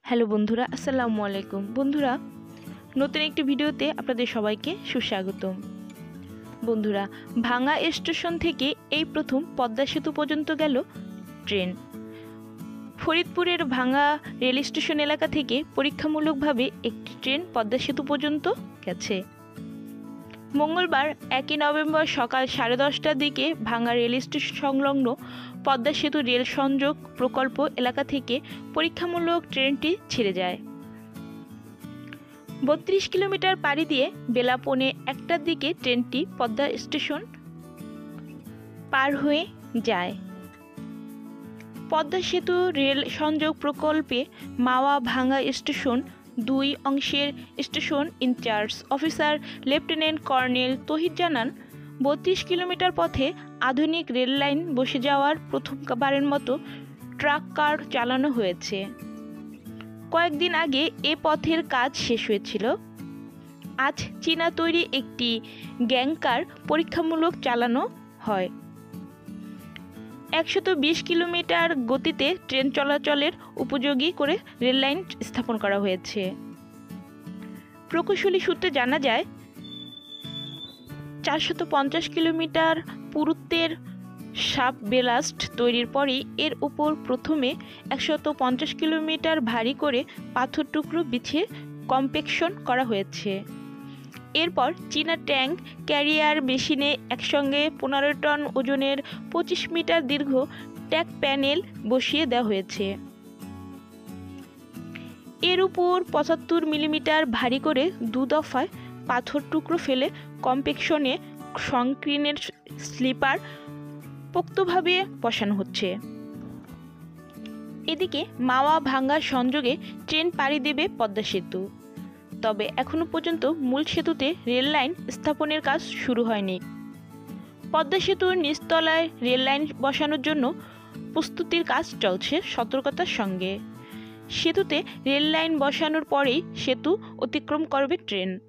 Hello বন্ধুরা, আসসালামু আলাইকুম। বন্ধুরা, নতুন একটি ভিডিওতে আপনাদের সবাইকে সুস্বাগতম। বন্ধুরা, ভাঙ্গা স্টেশন থেকে এই প্রথম পদ্মা সেতু পর্যন্ত গেল ট্রেন। ফরিদপুরের ভাঙ্গা রেল স্টেশন এলাকা থেকে পরীক্ষামূলকভাবে একটি ট্রেন পদ্মা সেতু পর্যন্ত গেছে। মঙ্গলবার 1 নভেম্বর সকাল 10:30টার দিকে ভাঙ্গা রেল স্টেশন সংলগ্ন পদ্মা সেতু রেল সংযোগ প্রকল্প এলাকা থেকে পরীক্ষামূলক ট্রেনটি ছেড়ে যায়। 32 কিলোমিটার পাড়ি দিয়ে বেলা 1:45টার দিকে ট্রেনটি পদ্মা স্টেশন পার হয়ে যায়। পদ্মা সেতু রেল সংযোগ প্রকল্পে মাওয়া ভাঙ্গা স্টেশন 2 অংশের station in-charge officer lieutenant colonel Tohid জানান, 32 কিলোমিটার পথে আধুনিক রেল লাইন বসে যাওয়ার প্রথমবারের মতো ট্রাক কার চালানো হয়েছে। কয়েকদিন আগে এ পথের কাজ শেষ হয়েছিল। আজ চীনা তৈরি একটি গ্যাংকার পরীক্ষামূলক চালানো হয়। 120 কিলোমিটার গতিতে ট্রেন চলাচলের উপযোগী করে রেললাইন স্থাপন করা হয়েছে। প্রকৌশলী সূত্রে জানা যায়, 450 কিলোমিটার পুরুত্বের সাব বেলাস্ট তৈরির পরেই এর উপর প্রথমে 150 কিলোমিটার ভারী করে পাথর টুকরো বিছিয়ে কম্প্যাকশন করা হয়েছে। এরপর চীনা ট্যাঙ্ক ক্যারিয়ার মেশিনে একসঙ্গে 15 টন ওজনের 25 মিটার দীর্ঘ ট্যাক প্যানেল বসিয়ে দেওয়া হয়েছে। এর উপর 75 মিলিমিটার ভারী করে 2 দফায় পাথর টুকরো ফেলে কম্প্যাকশনে সংকীর্ণের স্লিপার পোক্তভাবে বসানো হচ্ছে। এদিকে মাওয়া ভাঙ্গা সংযোগে ট্রেন পাড়ি দেবে পদ্মা সেতু। তবে এখনো পর্যন্ত মূল সেতুতে রেল লাইন স্থাপনের কাজ শুরু হয়নি। পদ্মা সেতুর নিচতলায় রেল লাইন বসানোর জন্য প্রস্তুতির কাজ চলছে সতর্কতার সঙ্গে। সেতুতে রেল লাইন বসানোর পরেই সেতু অতিক্রম করবে ট্রেন।